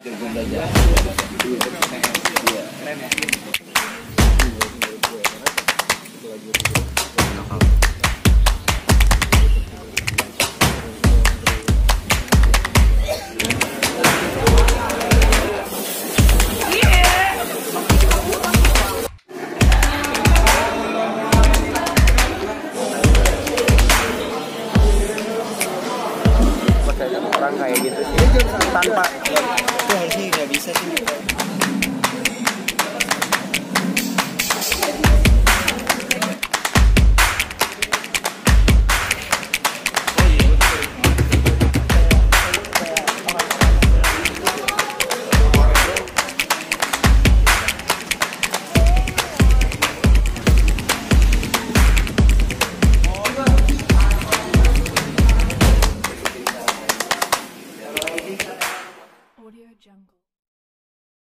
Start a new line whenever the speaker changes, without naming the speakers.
Gue belajar. Keren ya.
Orang kayak gitu sih tanpa
itu harusnya nggak bisa sih.
Audio Jungle.